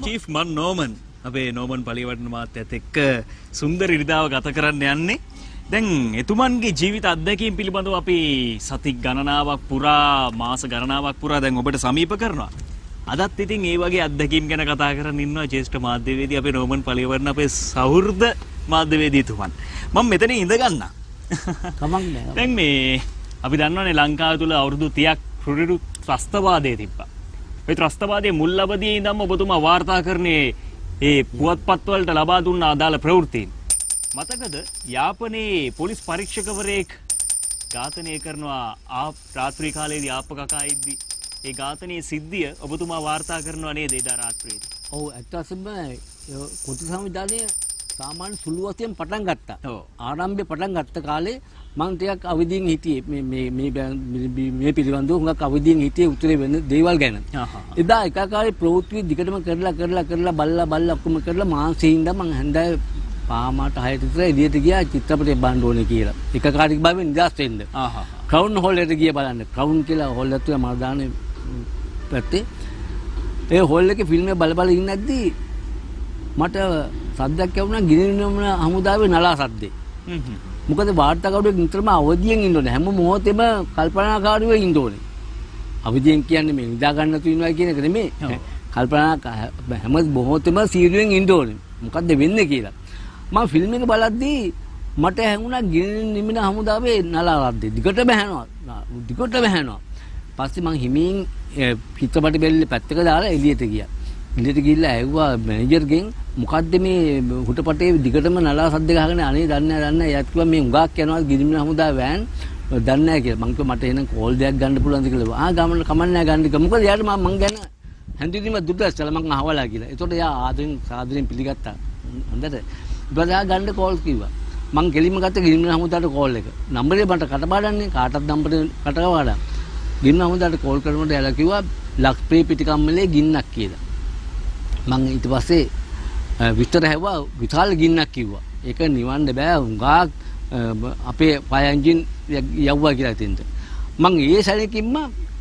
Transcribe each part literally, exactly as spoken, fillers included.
Chief මන් නෝමන් අපේ නෝමන් පලිවටන මාත්‍යත් එක්ක සුන්දර ඉරිදාව ගත කරන්න යන්නේ. දැන් එතුමන්ගේ ජීවිත අත්දැකීම් පිළිබඳව අපි සති ගණනාවක් පුරා මාස ගණනාවක් පුරා දැන් ඔබට සමීප කරනවා. අදත් ඉතින් ඒ වගේ අත්දැකීම් ගැන කතා කරන් ඉන්නවා ජ්‍යෙෂ්ඨ මාධ්‍යවේදී අපේ නෝමන් පලිවටන අපේ සහෘද මාධ්‍යවේදීතුමන්. මම මෙතන ඉඳ ගන්නම්. කමක් නෑ. දැන් මේ අපි දන්නවනේ ලංකාව තුල අවුරුදු තිහක් රුරිරු ත්‍රස්තවාදයේ තිබ්බා. ඒ ත්‍රස්තවාදයේ මුල් අවදියේ ඉඳන්ම ඔබතුමා වාර්තා කරන්නේ ඒ පුවත්පත් වලට ලබා දුන්න අදාළ ප්‍රවෘත්තීන්. මතකද යාපනයේ පොලිස් පරීක්ෂකවරයෙක් ඝාතනය කරනවා ආ රාත්‍රී කාලයේදී ආප්ප කකා ඉද්දි ඒ ඝාතනයේ සිද්ධිය ඔබතුමා වාර්තා කරනවා නේද එදා රාත්‍රියේදී? ඔව් ඇත්තටම කොටි සංවිධානයේ සාමාන්‍ය සුළු වශයෙන් පටන් ගත්තා. ඔව්. ආරම්භයේ පටන් ගත්ත කාලේ මම ටිකක් අවදීන් හිටියේ මේ මේ මේ මේ පිළිබඳව හුඟක් අවදීන් හිටියේ උත්තරේ වෙන දේවල් ගැන. එදා එකකාරී ප්‍රවෘත්ති දිගටම කරලා කරලා කරලා බල්ලා බල්ලා ඔක්කොම කරලා මාසෙින්ද මම හන්දෑ පාමාට හයට විතර එළියට ගියා චිත්‍රපටය බලන්න ඕනේ කියලා. එකකාරී භාවයෙන් නිදහස් වෙන්න. ආහා. ක්‍රවුන් හෝල් එකට ගියා බලන්න. ක්‍රවුන් කියලා හෝල් එකක් තුන මර්දානේ පැත්තේ. ඒ හෝල් එකේ ෆිල්ම් එක බල බල ඉන්නද්දී මට සද්දයක් ඇහුණා ගිනිනම හමුදාවේ නලා සද්දේ. හ්ම් හ්ම්. මොකද වාර්තාකරුවෙක් නිතරම අවදියෙන් ඉන්න ඕනේ. හැම මොහොතෙම කල්පනාකාරීව ඉන්න ඕනේ. අවදියෙන් කියන්නේ මේ නිදා ගන්න තු ඉන්නවා කියන එක නෙමෙයි. කල්පනා හැම මොහොතෙම සීරුවෙන් ඉන්න ඕනේ. මොකද්ද වෙන්නේ කියලා. මම ෆිල්ම් එක බලද්දී මට හැඟුණා ගිනින නිමින හමුදාවේ නලා රද්දේ. දිගටම ඇහෙනවා. දිගටම ඇහෙනවා. පස්සේ මං හිමින් චිත්‍රපටි බෙල්ලේ පැත්තක දාලා එළියට ගියා. එළියට ගිහිල්ලා ඇහුවා මැනේජර්ගෙන් මොකද්ද මේ හුටපටේ දිගටම නලා සද්ද ගහගෙන අනේ දන්නේ නැහැ දන්නේ නැහැ. එයාත් කිව්වා මේ උඟාක් යනවා ගිනිමින හමුදා වෑන් දන්නේ නැහැ කියලා. මං කිව්වා මට එහෙනම් කෝල් දෙයක් ගන්න පුළුවන්ද කියලා. ආ ගමන කමන්නේ නැහැ ගන්න කිව්වා. මොකද එයාට මම මං ගැන හැඳින්වීම දුටුස්සලා මං අහවලා කියලා. ඒතකොට එයා ආදරෙන් සාදරෙන් පිළිගත්තා. හොඳට. ඊපස්සේ එයා ගන්න කෝල් කිව්වා. මං ගෙලින්ම ගත්ත ගිනිමින හමුදාට කෝල් එක. නම්බරේ මට කටපාඩම්නේ කාටවත් නම්බරේ කටපාඩම්. ගිනිමින හමුදාට කෝල් කරනකොට එයාලා කිව්වා ලක්ස්ප්‍රේ පිටිකම්මලේ ගින්නක් කියලා. මං ඊට පස්සේ විස්තර හැවුවා විශාල ගින්නක් කිව්වා. ඒක නිවන්න බෑ උඟා අපේ ෆයර් එන්ජින් යවුවා කියලා තින්ද. මං ඒ සැලකින්ම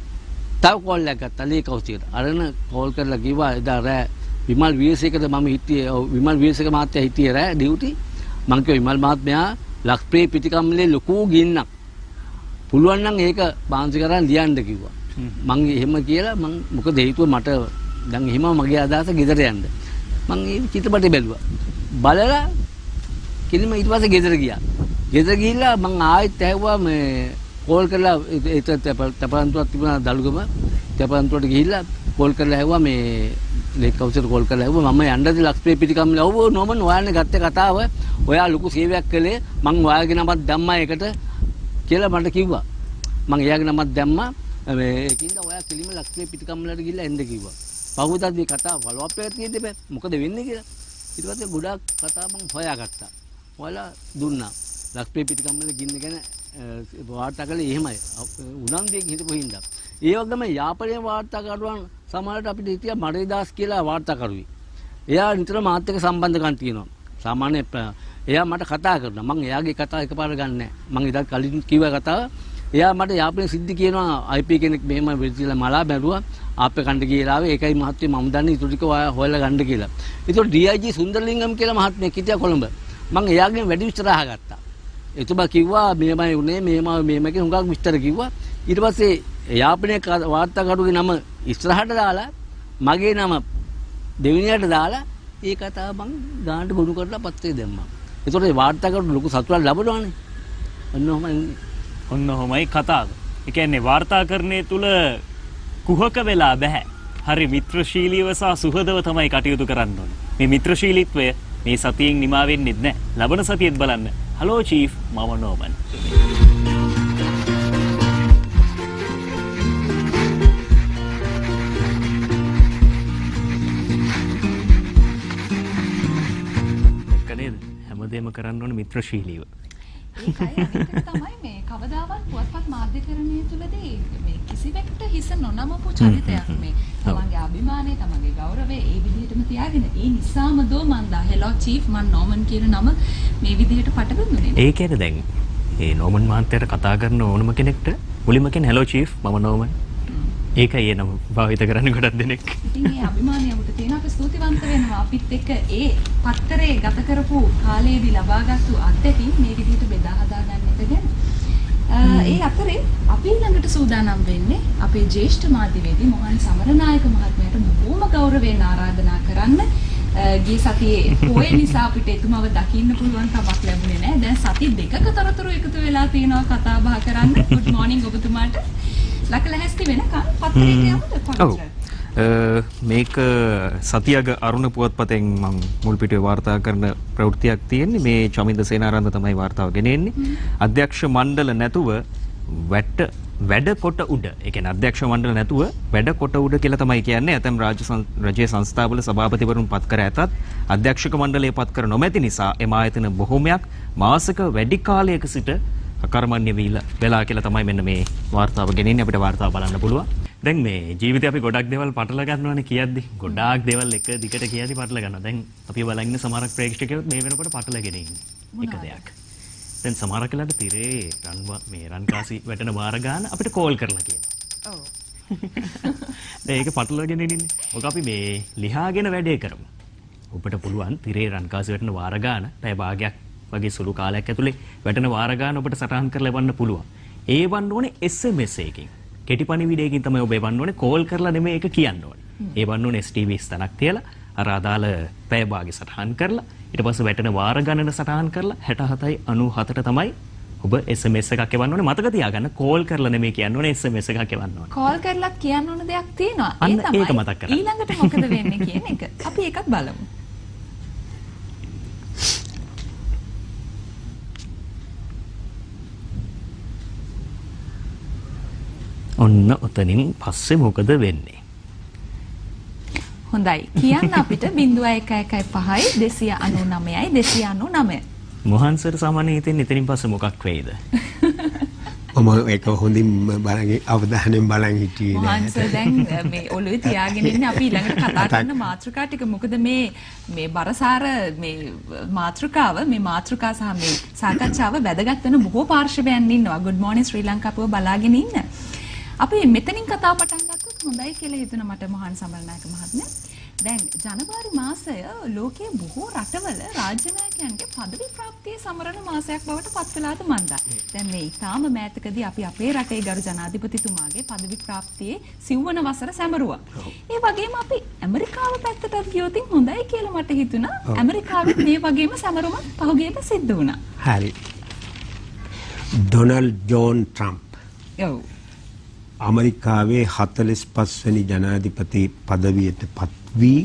තව කෝල් එකක් ගත්තා ලේ කවුසියට. අරන කෝල් කරලා කිව්වා එදා රෑ විමල් වීරසේකද මම හිටියේ විමල් වීරසේක මහත්තයා හිටියේ රෑ ඩියුටි. මං කිව්වා විමල් මහත්මයා ලක්ස්ප්‍රේ පිටිකම්මලේ ලොකු ගින්නක්. පුළුවන් නම් ඒක බාන්සි කරන් ලියන්න කිව්වා. මං එහෙම කියලා මං මොකද හේතුව මට දැන් එහෙම මගේ අදහස ගෙදර යන්න. මං ඒ චිත්‍රපටය බැලුවා. බලලා කිලිම ඊට පස්සේ ගෙදර ගියා. ගෙදර ගිහිල්ලා මං ආයෙත් ඇහුවා මේ කෝල් කරලා ඒ තපරන්තුවක් තිබුණා දලුගම. තපරන්තුවට ගිහිල්ලා කෝල් කරලා ඇහුවා මේ ලේක් කවුසර් කෝල් කරලා ඇහුවා මම යන්නද ලක්ස්ප්‍රේ පිටිකම්මල. ඔව් නෝමන් ඔයාලනේ ගත්ත කතාව. ඔයා ලොකු සේවයක් කළේ. මං ඔයාගේ නමක් දැම්මා ඒකට කියලා මට කිව්වා. මං එයාගේ නමක් දැම්මා. මේ ඒකින්ද ඔයා කිලිම ලක්ස්ප්‍රේ පිටිකම්මලට ගිහිල්ලා එන්න කිව්වා. පහුවදා මේ කතාව ෆලෝ අප් එකක් තියෙද්දි බෑ මොකද වෙන්නේ කියලා. ඊට පස්සේ ගොඩාක් කතා මම හොයාගත්තා. හොයලා දුන්නා. ලක්ස්ප්‍රේ පිටිකම්මල ගින්න ගැන වාර්තා කළේ එහෙමයි. උනන්දුවෙන් හිටපු හින්දා. ඒ වගේම යාපනයේ වාර්තාකරුවන් සමහරවිට අපිට හිටියා මරේදාස් කියලා වාර්තාකරුවෙක්. එයා නිතර මාත් එක්ක සම්බන්ධකම් තියෙනවා. සාමාන්‍ය එයා මට කතා කරනවා. මම එයාගේ කතාව එකපාරට ගන්න නැහැ. මම ඉතින් කලින් කිව්ව කතාව එයා මට යාපනයේ සිද්ධි කියනවා ආයි පී කෙනෙක් මෙහෙම වෙලිලා මලා බැලුවා. ආප්පේ කණ්ඩ කියලා ආවේ ඒකයි මහත්මයා මම දන්නේ ඊට ටික හොයලා ගන්න කියලා. ඒතකොට ඩී ආයි ජී සුන්දරලිංගම් කියලා මහත්මයෙක් හිටියා කොළඹ. මම එයාගෙන් වැඩි විස්තර අහගත්තා. එතුමා කිව්වා මෙහෙමයි උනේ මෙහෙමයි මෙහෙමයි කියලා හුඟක් විස්තර කිව්වා. ඊට පස්සේ යාපනයේ වාර්තාකරුගේ නම ඉස්සරහට දාලා මගේ නම දෙවෙනියට දාලා ඒ කතාව මං ගානට ගොනු කරලා පත්‍රේ දැම්මා. ඒතකොට ඒ වාර්තාකරු ලොකු සතුටක් ලැබුණානේ. ඔන්න ඔහමයි ඔන්න ඔහමයි කතාව. ඒ කියන්නේ වාර්තාකරණයේ තුල කුහක වෙලා බෑ. හරි මිත්‍රශීලීව සහ සුහදව තමයි කටයුතු කරන්න ඕනේ. මේ මිත්‍රශීලීත්වය මේ සතියෙන් නිමා වෙන්නේ නැහැ. ලබන සතියේත් බලන්න. හලෝ චීෆ් මම නෝමන්. කනේද හැමදේම කරන්න ඕනේ මිත්‍රශීලීව. ඒකයි අනිත් තමයි මේ කවදාවත් පුවත්පත් මාධ්‍යකරණය තුළදී මේ කිසිවෙකුට හිස නොනමපු චරිතයක් මේ තමන්ගේ අභිමානය තමන්ගේ ගෞරවය ඒ විදිහටම තියාගෙන ඒ නිසාම දෝ මන් දා හෙලෝ චීෆ් මන් නෝමන් කියන නම මේ විදිහට පටබඳුනේ. ඒ කියන්නේ දැන් ඒ නෝමන් මහත්තයාට කතා කරන ඕනම කෙනෙක්ට මුලින්ම කියන හෙලෝ චීෆ් මම නෝමන් ඒකයි එනම භාවිත කරන්නේ ගොඩක් දෙනෙක්. ඉතින් මේ අභිමානය අපිට තියෙන අපි ස්තුතිවන්ත වෙනවා අපිත් එක්ක ඒ පත්තරේ ගත කරපු කාලයේදී ලබාගත්තු අත්දැකීම් මේ විදිහට බෙදා හදා ගන්න එක ගැන. ඒ අතරේ අපි ළඟට සූදානම් වෙන්නේ අපේ ජ්‍යෙෂ්ඨ මාධ්‍යවේදී මොහන් සමරනායක මහත්මයාට බොහොම ගෞරවයෙන් ආරාධනා කරන්න. ගිය සතියේ පොය නිසා අපිට එතුමව දකින්න පුළුවන් කමක් ලැබුණේ නැහැ. දැන් සති දෙකක තොරතුරු එකතු වෙලා තියෙනවා කතා බහ කරන්න. good morning ඔබතුමාට. ලකලැස්ති වෙනකන් පත්තරේට යමුද පවිත්‍ර? මේක සතියක අරුණ පුවත්පතෙන් මම මුල් පිටුවේ වාර්තා කරන ප්‍රවෘත්තියක් තියෙන්නේ. මේ චමින්ද සේනාරත්න තමයි වාර්තාව ගෙනෙන්නේ. අධ්‍යක්ෂ මණ්ඩල නැතුව වැට වැඩ කොට උඩ. ඒ කියන්නේ අධ්‍යක්ෂ මණ්ඩල නැතුව වැඩ කොට උඩ කියලා තමයි කියන්නේ. ඇතම් රාජ්‍ය රජයේ සංස්ථාවල සභාපතිවරුන් පත් කර ඇතත් අධ්‍යක්ෂක මණ්ඩලය පත් කර නොමැති නිසා එම ආයතන බොහෝමයක් මාසක වැඩි කාලයක සිට අකර්මණ්‍ය වෙලා කියලා තමයි මෙන්න මේ වාර්තාව ගෙනෙන්නේ. අපිට වාර්තාව බලන්න පුළුවන්. දැන් මේ ජීවිතේ අපි ගොඩක් දේවල් පටල ගන්නවානේ කියද්දි. ගොඩාක් දේවල් එක දිගට කියද්දි පටල ගන්නවා. දැන් අපි බලන් ඉන්න සමහරක් ප්‍රේක්ෂකයෝ මේ වෙනකොට පටලගෙන ඉන්නේ. එක දෙයක්. දැන් සමහරක් වෙලාවට තිරේ රන් මේ රන් කාසි වැටෙන වාර ගන්න අපිට කෝල් කරලා කියනවා. ඔව්. දැන් ඒක පටලගෙන ඉන්නේ. ඔක අපි මේ ලියාගෙන වැඩේ කරමු. ඔබට පුළුවන් තිරේ රන් කාසි වැටෙන වාර ගන්න පැය භාගයක් වගේ සුළු කාලයක් ඇතුලේ වැටෙන වාර ගන්න ඔබට සටහන් කරලා එවන්න පුළුවන්. ඒ වන්න ඕනේ එස් එම් එස් එකකින්. කෙටි පණිවිඩයකින් තමයි ඔබ එවන්න ඕනේ. කෝල් කරලා නෙමෙයි ඒක කියන්න ඕනේ. ඒ වන්න ඕනේ එස් ටී වී ස්තනක් තියලා අර අදාළ පැය භාගය සටහන් කරලා ඊට පස්සේ වැටෙන වාර ගණන සටහන් කරලා හැට හතයි අනූහතට තමයි ඔබ එස් එම් එස් එකක් එවන්න ඕනේ. මතක තියාගන්න කෝල් කරලා නෙමෙයි කියන්න ඕනේ එස් එම් එස් එකක් එවන්න ඕනේ. කෝල් කරලා කියන්න ඕන දෙයක් තියෙනවා. ඒ තමයි ඒක මතක් කරගන්න. ඊළඟට මොකද වෙන්නේ කියන එක. අපි ඒකත් බලමු. ඔන්න ඔතනින් පස්සේ මොකද වෙන්නේ? හොඳයි. කියන්න අපිට බිංදුව එක එකයි පහයි දෙසිය අනූනමයයි දෙසිය අනූනමය. මොහන් සර් සාමාන්‍යයෙන් ඉතින් එතනින් පස්සේ මොකක් වෙයිද? මම ඒක හොඳින් බලන් අවධානයෙන් බලන් හිටියේ නෑ. මොහන් සර් දැන් මේ ඔළුවේ තියාගෙන ඉන්නේ අපි ඊළඟට කතා කරන මාතෘකා ටික. මොකද මේ මේ බරසාර මේ මාතෘකාව මේ මාතෘකා සහ මේ සාකච්ඡාව වැදගත් වෙන බොහෝ පාර්ශවයන් ඉන්නවා. good morning ශ්‍රී ලංකාව බලාගෙන ඉන්න. අපි මෙතනින් කතා පටන් ගත්තොත් හොඳයි කියලා හිතුණා මට මොහන් සමරනායක මහත්මයා. දැන් ජනවාරි මාසය ලෝකයේ බොහෝ රටවල රාජ්‍ය නායකයන්ගේ পদවි ප්‍රාප්තිය සමරන මාසයක් බවට පත් වෙලාද මන්දා. දැන් මේ ඊටාම මෑතකදී අපි අපේ රටේ ගරු ජනාධිපතිතුමාගේ পদවි ප්‍රාප්තියේ සිව්වන වසර සැමරුවා. ඒ වගේම අපි ඇමරිකාව පැත්තට ගියොත් හොඳයි කියලා මට හිතුණා. ඇමරිකාවෙත් මේ වගේම සැමරුමක් පහුගියද සිද්ධ වුණා. හරි. Donald John Trump. ඔව්. අමරිකාවේ හතළිස් පස් වෙනි ජනාධිපති පදවියට පත් වී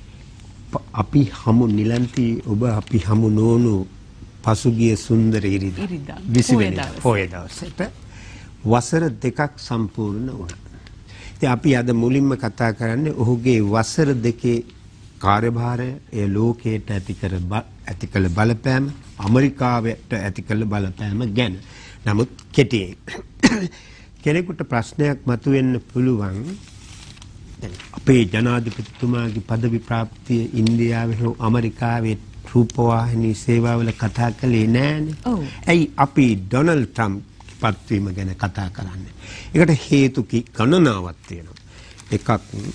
අපි හමු නිලන්ති ඔබ අපි හමු නොවුණු පසුගිය සුන්දර ඉරිදා විසි වෙනිදා පොය දවසට වසර දෙකක් සම්පූර්ණ වුණා. ඉතින් අපි අද මුලින්ම කතා කරන්නේ ඔහුගේ වසර දෙකේ කාර්යභාරය, ඒ ලෝකයට ඇති කර ඇති කළ බලපෑම, ඇමරිකාවට ඇති කළ බලපෑම ගැන. නමුත් කෙටියෙන් කෙනෙකුට ප්‍රශ්නයක් මතුවෙන්න පුළුවන්. අපේ ජනාධිපතිතුමාගේ পদවි ප්‍රාප්තිය ඉන්දියාවේ හෝ ඇමරිකාවේ රූපවාහිනී සේවාවල කතා කළේ නෑනේ. ඇයි අපි ඩොනල්ඩ් ට්‍රම්ප් පත්වීම ගැන කතා කරන්නේ? ඒකට හේතු ගණනාවක් තියෙනවා. එකක්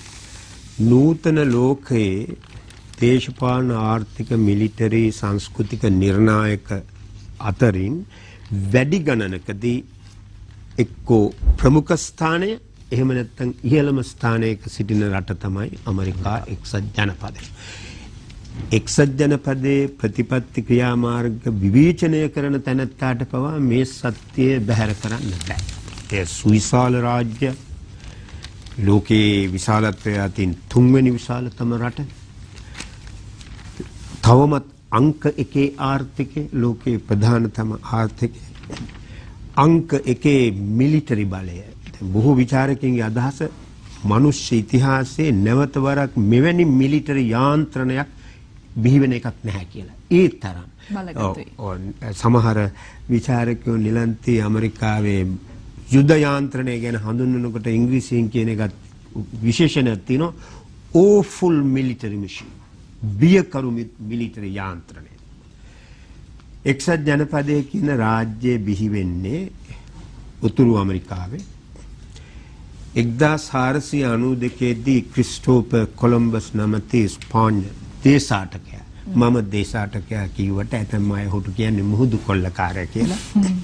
නූතන ලෝකයේ දේශපාලන ආර්ථික මිලිටරි සංස්කෘතික නිර්ණායක අතරින් වැඩි ගණනකදී එක්කෝ ප්‍රමුඛ ස්ථානය එහෙම නැත්නම් ඉහළම ස්ථානයක සිටින රට තමයි ඇමරිකා එක්සත් ජනපදය. එක්සත් ජනපදයේ ප්‍රතිපත්ති ක්‍රියාමාර්ග විවේචනය කරන තැනැත්තාට පවා මේ සත්‍යය බැහැර කරන්න බෑ. ඒ සුවිශාල රාජ්‍ය, ලෝකයේ විශාලත්වය අතින් තුන්වෙනි විශාලතම රට. තවමත් අංක එකේ ආර්ථිකය, ලෝකයේ ප්‍රධානතම ආර්ථිකය. අංක එකේ මිලිටරි බලය. බොහෝ විචාරකයන්ගේ අදහස මනුෂ්‍ය ඉතිහාසයේ නැවත වරක් මෙවැනි මිලිටරි යාන්ත්‍රණයක් බිහිවෙන එකක් නැහැ කියලා. ඒ තරම් සමහර විචාරකයෝ නිලන්ති ඇමරිකාවේ යුද යාන්ත්‍රණය ගැන හඳුන්වනකොට ඉංග්‍රීසියෙන් කියන එකත් විශේෂණයක් තියෙනවා. awful military machine. බියකරු මිලිටරි යාන්ත්‍රණය. එක්සත් ජනපදයේ කියන රාජ්‍යය බිහි වෙන්නේ උතුරු ඇමරිකාවේ. එක්දාස් හාරසිය අනූ දෙකේ දී ක්‍රිස්ටෝපර් කොලම්බස් නමැති ස්පාඤ්ඤ දේශාටකයා මම දේශාටකයා කිව්වට ඇතැම් අය හොටු කියන්නේ මුහුදු කොල්ලකාරය කියලා.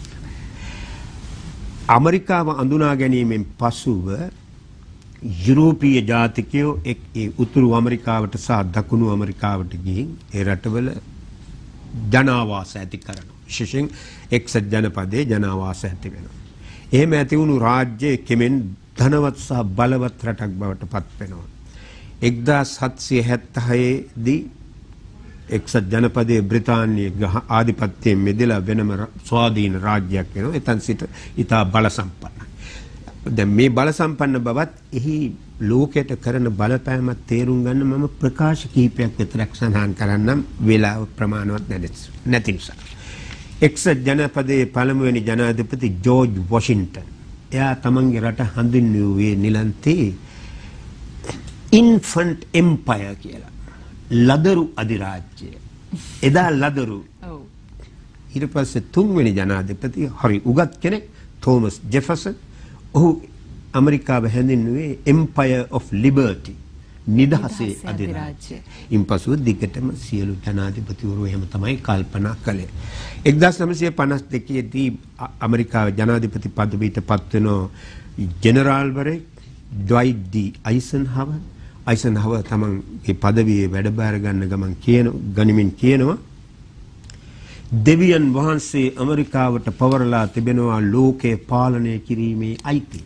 ඇමරිකාව අඳුනා ගැනීමෙන් පසුව යුරෝපීය ජාතිකයෝ එක් ඒ උතුරු ඇමරිකාවට සහ දකුණු ඇමරිකාවට ගිහින් ඒ රටවල ජනාවාස ඇති කරනවා. විශේෂයෙන් එක්සත් ජනපදයේ ජනාවාස ඇති වෙනවා. එහෙම ඇති වුණු රාජ්‍යයේ කෙමෙන් ධනවත් සහ බලවත් රටක් බවට පත් වෙනවා. එක්දාස් හත්සිය හැත්තෑ දී එක්සත් ජනපදයේ බ්‍රිතාන්‍යයේ ආධිපත්‍යයෙන් මෙදලා වෙනම ස්වාධීන රාජ්‍යයක් වෙනවා. එතන සිට ඉතා බල සම්පන්නයි. දැන් මේ බල සම්පන්න බවත් එහි ලෝකයට කරන බලපෑමත් තේරුම් ගන්න මම ප්‍රකාශ කීපයක් විතරක් සඳහන් කරන්නම් වේලාව ප්‍රමාණවත් නැති නිසා. එක්සත් ජනපදයේ පළමුවෙනි ජනාධිපති ජෝර්ජ් වොෂින්ටන් එයා තමන්ගේ රට හඳුන්වුවේ නිලන්තේ ඉන්ෆන්ට් එම්පයර් කියලා. ලදරු අධිරාජ්‍යය. එදා ලදරු. ඔව්. ඊට පස්සේ තුන්වෙනි ජනාධිපති හරි උගත් කෙනෙක් තෝමස් ජෙෆර්සන්. ඔහු ඇමරිකාව හැඳින්වුවේ එම්පයර් ඔෆ් ලිබර්ටි. නිදහසේ අධිරාජ්‍යය. ඉන්පසු දිගටම සියලු ජනාධිපතිවරු එහෙම තමයි කල්පනා කළේ. එක්දාස් නවසිය පනස් දෙකේ දී ඇමරිකාවේ ජනාධිපති පදවියට පත් වෙන ජෙනරාල්වරයෙක් ඩ්වයිට් ඩී අයිසන්හවර් අයිසන්හවර් තමන්ගේ පදවියේ වැඩබාර ගන්න ගමන් කියන ගනිමින් කියනවා දෙවියන් වහන්සේ ඇමරිකාවට පවරලා තිබෙනවා ලෝකය පාලනය කිරීමේ අයිතිය.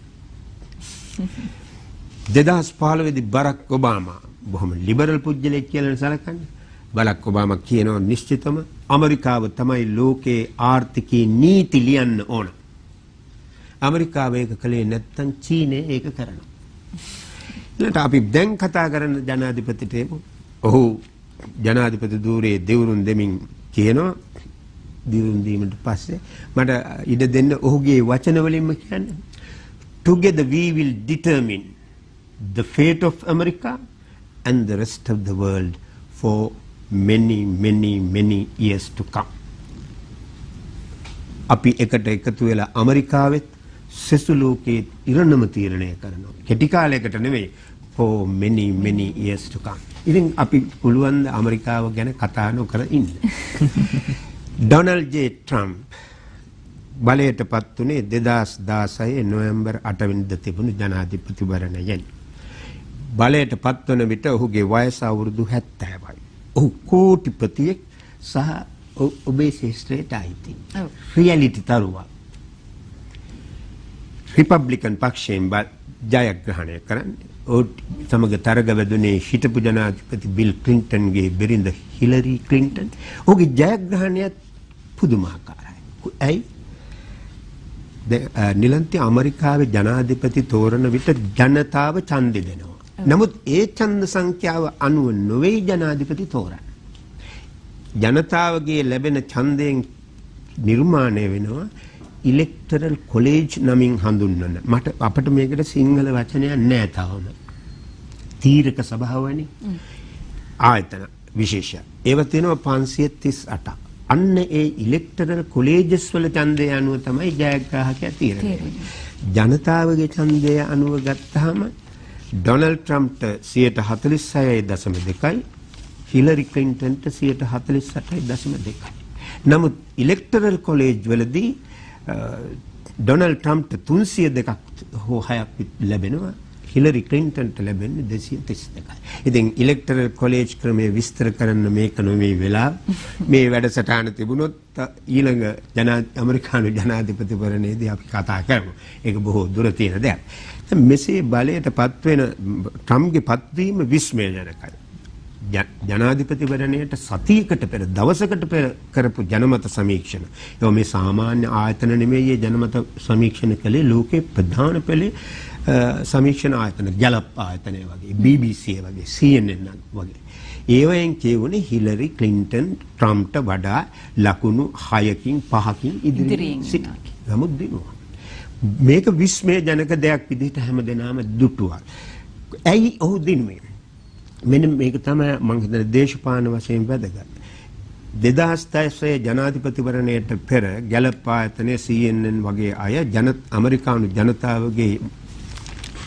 දෙදහස් පහළොව දී බරක් ඔබාමා බොහොම ලිබරල් පුද්ගලයෙක් කියලා සලකන්නේ. බරක් ඔබාමා කියනවා නිශ්චිතම ඇමරිකාව තමයි ලෝකයේ ආර්ථිකී නීති ලියන්න ඕන. ඇමරිකාව ඒක කළේ නැත්නම් චීනය ඒක කරනවා. ඊළඟට අපි දැන් කතා කරන ජනාධිපතිට ඔහු ජනාධිපති ධූරයේ දෙවුරුන් දෙමින් කියනවා දිරුන් දීමට පස්සේ මට ඉඩ දෙන්න ඔහුගේ වචන වලින්ම කියන්නේ together we will determine the fate of America and the rest of the world for many many many years to come. අපි එකට එකතු වෙලා ඇමරිකාවෙත් සෙසු ලෝකයේ ඉරණම තීරණය කරනවා. කෙටි කාලයකට නෙවෙයි for many many years to come. ඉතින් අපි පුළුවන් ද ඇමරිකාව ගැන කතා නොකර ඉන්න. ඩොනල්ඩ් ජේ ට්‍රම්ප් බලයට පත් වුණේ දෙදහස් දාසය නොවැම්බර් අට වෙනිදා තිබුණු ජනාධිපතිවරණයෙන්. බලයට පත් වන විට ඔහුගේ වයස අවුරුදු හැත්තෑවයි. ඔහු කෝටිපතියෙක් සහ ඔබේ ශේෂ්ත්‍රයට අයිති. රියැලිටි තරුවක්. රිපබ්ලිකන් පක්ෂයෙන් ජයග්‍රහණය කරන්නේ. ඔහු සමග තරග වැදුනේ හිටපු ජනාධිපති බිල් ක්ලින්ටන්ගේ බිරිඳ හිලරි ක්ලින්ටන්. ඔහුගේ ජයග්‍රහණයත් පුදුමාකාරයි. ඇයි? නිලන්ති ඇමරිකාවේ ජනාධිපති තෝරන විට ජනතාව ඡන්දෙ දෙනවා. නමුත් ඒ ඡන්ද සංඛ්‍යාව අනුව නොවේ ජනාධිපති තෝරන්නේ. ජනතාවගේ ලැබෙන ඡන්දයෙන් නිර්මාණය වෙනවා ඉලෙක්ටරල් කොලෙජ් නමින් හඳුන්වන. මට අපිට මේකට සිංහල වචනයක් නැහැ තාම. තීරක සභාවනේ. ආයතන විශේෂ. ඒව තියෙනවා පන්සිය තිස් අටක්. අන්න ඒ ඉලෙක්ටරල් කොලෙජස් වල ඡන්දය අනුව තමයි ජයග්‍රාහකයා තීරණය වෙන්නේ. ජනතාවගේ ඡන්දය අනුව ගත්තාම ඩොනල්ඩ් ට්‍රම්ප්ට සියයට හතළිස් හයයි දශම දෙකයි හිලරි ක්ලින්ටන්ට සියයට හතළිස් අටයි දශම දෙකයි. නමුත් ඉලෙක්ටරල් කොලෙජ් වලදී ඩොනල්ඩ් ට්‍රම්ප්ට තුන්සිය දෙකක් හෝ හයක් ලැබෙනවා. හිලරි ක්ලින්ටන්ට ලැබෙන්නේ දෙසිය තිස් දෙකයි. ඉතින් ඉලෙක්ටරල් කොලෙජ් ක්‍රමයේ විස්තර කරන්න මේක නොවේ වෙලා මේ වැඩසටහන තිබුණොත් ඊළඟ ජනා ඇමරිකානු ජනාධිපතිවරණයේදී අපි කතා කරමු. ඒක බොහෝ දුර තියෙන දෙයක්. මෙසේ බලයට පත්වෙන ට්‍රම්ප්ගේ පත්වීම විස්මයජනකයි. ජනාධිපතිවරණයට සතියකට පෙර දවසකට පෙර කරපු ජනමත සමීක්ෂණ. ඒවා මේ සාමාන්‍ය ආයතන නෙමෙයි ජනමත සමීක්ෂණ කළේ ලෝකේ ප්‍රධාන පෙළේ සමීක්ෂණ ආයතන ගැලප් ආයතනය වගේ බී බී සී වගේ සී එන් එන් වගේ. ඒවෙන් කියවුනේ හිලරි ක්ලින්ටන් ට්‍රම්ප්ට වඩා ලකුණු හයකින් පහකින් ඉදිරියෙන් සිටිනවා. නමුත් දිනුවා. මේක විස්මයජනක දෙයක් විදිහට හැමදෙනාම දුටුවා. ඇයි ඔහු දිනුවේ? මෙන්න මේක තමයි මම හිතන දේශපාලන වශයෙන් වැදගත්. දෙදහස් දහය ජනාධිපතිවරණයට පෙර ගැලප් ආයතනයේ සී එන් එන් වගේ අය ජන ඇමරිකානු ජනතාවගේ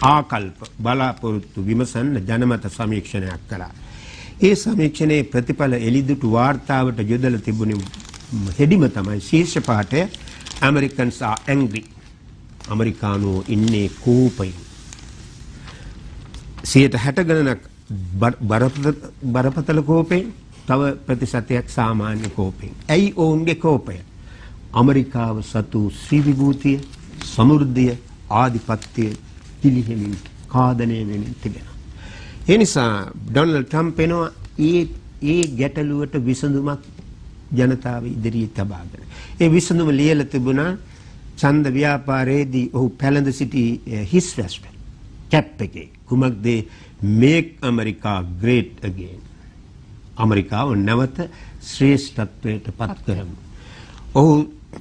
ආකල්ප බලාපොරොත්තු විමසන්න ජනමත සමීක්ෂණයක් කළා. ඒ සමීක්ෂණයේ ප්‍රතිඵල එළිදුටු වාර්තාවට යොදලා තිබුණේ හෙඩිම තමයි ශීර්ෂ පාඨය Americans are angry. අමරිකානෝ ඉන්නේ කෝපයෙන්. සියයට හැට ගණනක් බරපතල කෝපයෙන්, තව ප්‍රතිශතයක් සාමාන්‍ය කෝපයෙන්. ඇයි ඔවුන්ගේ කෝපය? අමරිකාව සතු ශ්‍රී විභූතිය, සමෘද්ධිය, ආධිපත්‍යය පිළිහෙමින් කාදනය වෙමින් තිබෙනවා. ඒ නිසා ඩොනල්ඩ් ට්‍රම්ප් එනවා ඒ ඒ ගැටලුවට විසඳුමක් ජනතාව ඉදිරියේ තබාගෙන. ඒ විසඳුම ලියලා තිබුණා ඡන්ද ව්‍යාපාරයේදී ඔහු පැලඳ සිටි හිස් රැස්ප කැප් එකේ. කුමක්ද? Make America great again. අමරිකාව නැවත ශ්‍රේෂ්ඨත්වයට පත් කරමු. ඔහු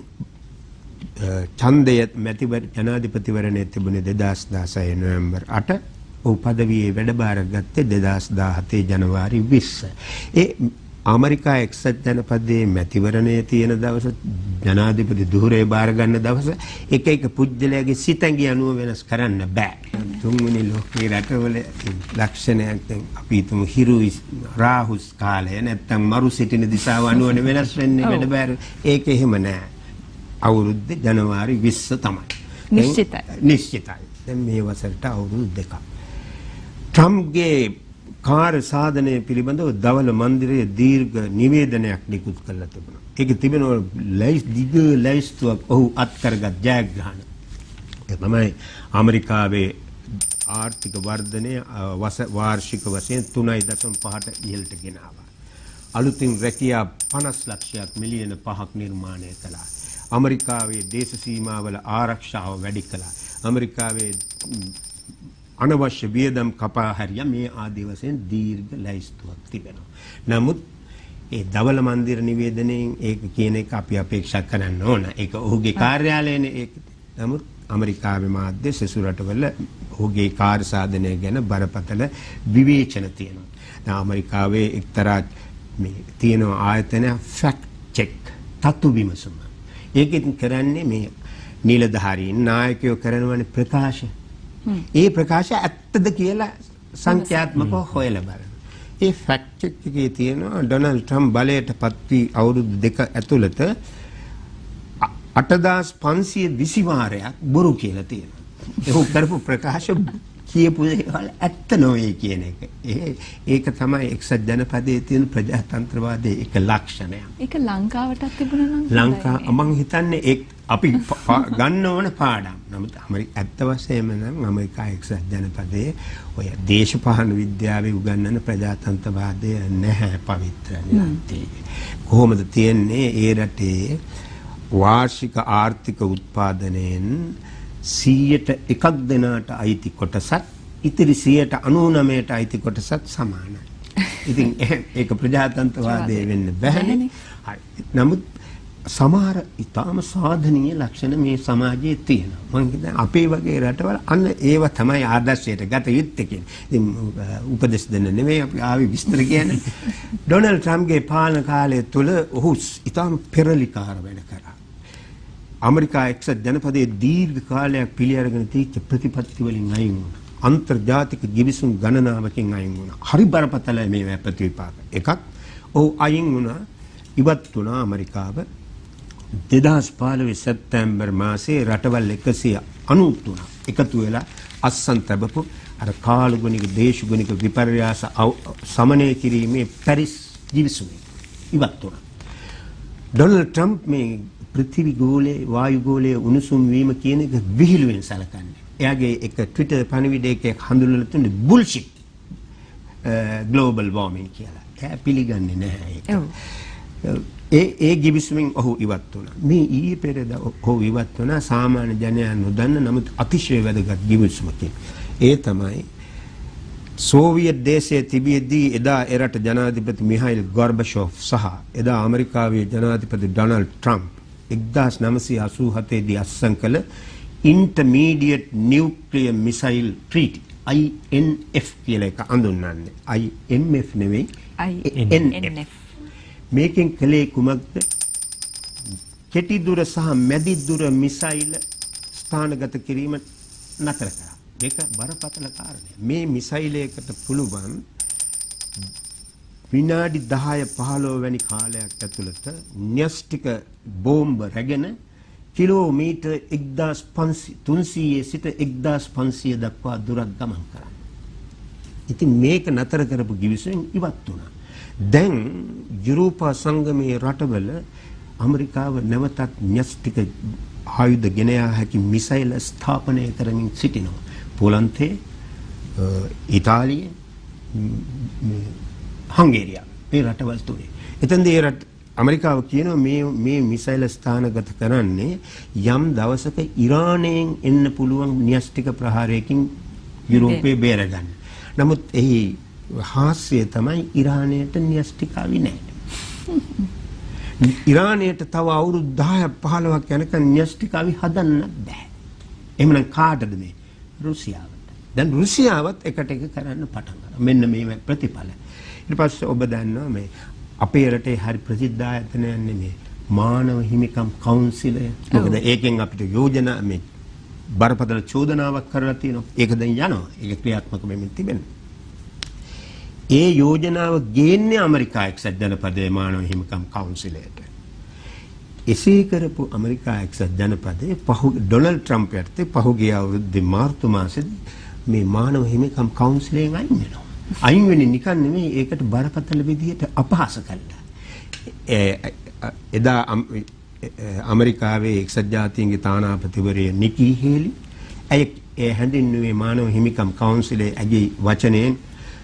ඡන්දය මැතිවර ජනාධිපතිවරණයේ තිබුණේ දෙදාස් දහසය නොවැම්බර් අට. ඔහු පදවියේ වැඩබාර ගත්තේ දෙදාස් දාහතේ ජනවාරි විස්ස. ඒ අමරිකා එක්සත් ජනපදයේ මැතිවරණයේ තියෙන දවස, ජනාධිපති ධුරය බාර ගන්න දවස එක එක පුජ්‍යලයාගේ සිතැඟි අනුව වෙනස් කරන්න බෑ. තුන්වෙනි ලෝකයේ රටවල ලක්ෂණයක් දැන් අපි හිතමු හිරු රාහුස් කාලය නැත්තම් මරු සිටින දිශාව අනුව වෙනස් වෙන්නේ වැඩබාර. ඒක එහෙම නෑ. අවුරුද්ද ජනවාරි විස්ස තමයි. නිශ්චිතයි. නිශ්චිතයි. දැන් මේ වසරට අවුරුදු දෙකක්. ට්‍රම්ප්ගේ කාර්ය සාධනය පිළිබඳව දවල මන්දිරයේ දීර්ඝ නිවේදනයක් නිකුත් කළා තිබුණා. ඒකේ තිබෙන ලයිස් දිග ලයිස්තුවක් ඔහු අත්කරගත් ජයග්‍රහණ. ඒ තමයි ඇමරිකාවේ ආර්ථික වර්ධනය වාර්ෂික වශයෙන් තුනයි දශම පහට ඉහළට ගෙන ආවා. අලුතින් රැකියා පනස් ලක්ෂයක් මිලියන පහක් නිර්මාණය කළා. ඇමරිකාවේ දේශ සීමාවල ආරක්ෂාව වැඩි කළා. ඇමරිකාවේ අනවශ්‍ය වියදම් කපා හැරියා. මේ ආදී වශයෙන් දීර්ඝ ලයිස්තුවක් තිබෙනවා. නමුත් ඒ දවල මන්දිර නිවේදනයෙන් ඒක කියන එක අපි අපේක්ෂා කරන්න ඕන. ඒක ඔහුගේ කාර්යාලයනේ ඒක. නමුත් ඇමරිකාවේ මාධ්‍ය සෙසු රටවල ඔහුගේ කාර්ය සාධනය ගැන බරපතල විවේචන තියෙනවා. දැන් ඇමරිකාවේ එක්තරා මේ තියෙන ආයතන ෆැක්ට් චෙක් තතු විමසුම. ඒකෙන් කරන්නේ මේ නිලධාරීන් නායකයෝ කරනවනේ ප්‍රකාශ. ඒ ප්‍රකාශය ඇත්තද කියලා සංඛ්‍යාත්මකව හොයලා බලන. ඒ ෆැක්ට් චෙක් එකේ තියෙනවා ඩොනල්ඩ් ට්‍රම්ප් බලයට පත් වී අවුරුදු දෙක ඇතුළත අටදාස් පන්සිය විසි වාරයක් බොරු කියලා තියෙනවා. ඒක කරපු ප්‍රකාශ කියපු දේවල් ඇත්ත නොවේ කියන එක. ඒක තමයි එක්සත් ජනපදයේ තියෙන ප්‍රජාතන්ත්‍රවාදයේ එක ලක්ෂණයක්. ඒක ලංකාවටත් තිබුණා නම් ලංකා මම හිතන්නේ ඒ අපි ගන්න ඕන පාඩම්. නමුත් ඇත්ත වශයෙන්ම නම් ඇමරිකා එක්සත් ජනපදයේ ඔය දේශපාලන විද්‍යාවේ උගන්වන ප්‍රජාතන්ත්‍රවාදය නැහැ පවිත්‍ර න්‍යායයේ. කොහොමද තියෙන්නේ ඒ රටේ වාර්ෂික ආර්ථික උත්පාදනයෙන් සියයට එකක් දෙනාට අයිති කොටසත් ඉතිරි සියයට අනූනවයට අයිති කොටසත් සමානයි. ඉතින් ඒක ප්‍රජාතන්ත්‍රවාදයේ වෙන්න බැහැනේ. හරි. නමුත් සමහර ඊටාම සාධනීය ලක්ෂණ මේ සමාජයේ තියෙනවා. මම හිතන්නේ අපේ වගේ රටවල අන්න ඒව තමයි ආදර්ශයට ගත යුත්තේ කියන්නේ. ඉතින් උපදෙස් දෙන්න නෙවෙයි අපි ආවේ විස්තර කියන්නේ. ඩොනල්ඩ් ට්‍රම්ප්ගේ පාලන කාලය තුල ඔහු ඊටාම පෙරලිකාර වැඩ කරා. ඇමරිකා එක්සත් ජනපදයේ දීර්ඝ කාලයක් පිළි අරගෙන තිච්ච ප්‍රතිපත්ති වලින් අයින් වුණා. අන්තර්ජාතික ගිවිසුම් ගණනාවකින් අයින් වුණා. හරි බරපතල මේ ප්‍රතිපාක. එකක් ඔහු අයින් වුණා. ඉවත් වුණා ඇමරිකාව දෙදාස් පහළොව සැප්තැම්බර් මාසයේ රටවල් එකසිය අනූතුනක් එකතු වෙලා අස්සන් තබපු අර කාලගුණික දේශගුණික විපර්යාස සමනය කිරීමේ පැරිස් ගිවිසුම ඉවත් වුණා. ඩොනල්ඩ් ට්‍රම්ප් මේ පෘථිවි ගෝලයේ වායු ගෝලයේ උණුසුම් වීම කියන එක විහිළුවෙන් සලකන්නේ. එයාගේ එක ට්විටර් පණිවිඩයක හඳුන්වලා තුනේ බුල්ෂිට් ග්ලෝබල් වෝමින් කියලා. ඒ පිළිගන්නේ නැහැ ඒක. ඒ ඒ ගිවිසුමින් ඔහු ඉවත් වුණා. මේ ඊයේ පෙරේද ඔහු ඉවත් වුණා සාමාන්‍ය ජනයා නොදන්න නමුත් අතිශය වැදගත් ගිවිසුමකින්. ඒ තමයි සෝවියට් දේශයේ තිබියදී එදා එරට ජනාධිපති මිහයිල් ගෝර්බචෝව් සහ එදා ඇමරිකාවේ ජනාධිපති ඩොනල්ඩ් ට්‍රම්ප් එක්දාස් නවසිය අසූ හතේ දී අත්සන් කළ intermediate nuclear missile treaty I N F කියලා එක අඳුන්වන්නේ. I M F නෙවෙයි I N F. මේකෙන් කලේ කුමක්ද? කෙටි දුර සහ මැදි දුර මිසයිල් ස්ථානගත කිරීම නතර කරා. මේක බරපතල කාරණයක්. මේ මිසයිලයකට පුළුවන් විනාඩි දහය පහළොව වැනි කාලයක් ඇතුළත න්‍යෂ්ටික බෝම්බ රැගෙන කිලෝමීටර් එක්දාස් තුන්සීය සිට එක්දාස් පන්සීය දක්වා දුරක් ගමන් කරන්න. ඉතින් මේක නතර කරපු ගිවිසුම් ඉවත් වුණා. දැන් යුරෝපා සංගමයේ රටවල ඇමරිකාව නැවතත් න්‍යෂ්ටික ආයුධ ගෙන යා හැකි මිසයිල් ස්ථාපනය කරමින් සිටිනවා. පෝලන්තේ, ඉතාලිය, හංගේරියා මේ රටවල් තුනේ. එතෙන්දී ඒ රට ඇමරිකාව කියනවා මේ මේ මිසයිල් ස්ථානගත කරන්නේ යම් දවසක ඉරානයෙන් එන්න පුළුවන් න්‍යෂ්ටික ප්‍රහාරයකින් යුරෝපයේ බේරගන්න. නමුත් එහි හාස්‍යය තමයි ඉරානයට න්‍යෂ්ටිකාවි නැහැ. ඉරානයට තව අවුරුදු දහයක් පහළොවක් යනකම් න්‍යෂ්ටිකාවි හදන්න බෑ. එහෙමනම් කාටද මේ? රුසියාවට. දැන් රුසියාවත් එකට එක කරන්න පටන් ගන්නවා. මෙන්න මේ ප්‍රතිඵල. ඊට පස්සේ ඔබ දන්නවා මේ අපේ රටේ හරි ප්‍රසිද්ධ ආයතනයක් නෙමේ මානව හිමිකම් කවුන්සිලය. මොකද ඒකෙන් අපිට යෝජනා මේ බරපතල චෝදනාවක් කරලා තියෙනවා. ඒක දැන් යනවා. ඒක ක්‍රියාත්මක වෙමින් තිබෙනවා. ඒ යෝජනාව ගේන්නේ ඇමරිකා එක්සත් ජනපදයේ මානව හිමිකම් කවුන්සිලයට. එසේ කරපු ඇමරිකා එක්සත් ජනපදයේ පහු ඩොනල්ඩ් ට්‍රම්ප් යටතේ පහුගිය අවුරුද්දේ මාර්තු මාසෙදී මේ මානව හිමිකම් කවුන්සිලයෙන් අයින් වෙනවා. අයින් වෙන්නේ නිකන් නෙමෙයි ඒකට බරපතල විදිහට අපහාස කළා. එදා ඇමරිකාවේ එක්සත් ජාතීන්ගේ තානාපතිවරය නිකී හේලි ඇය ඒ හැඳින්වුවේ මානව හිමිකම් කවුන්සිලයේ ඇගේ වචනයෙන්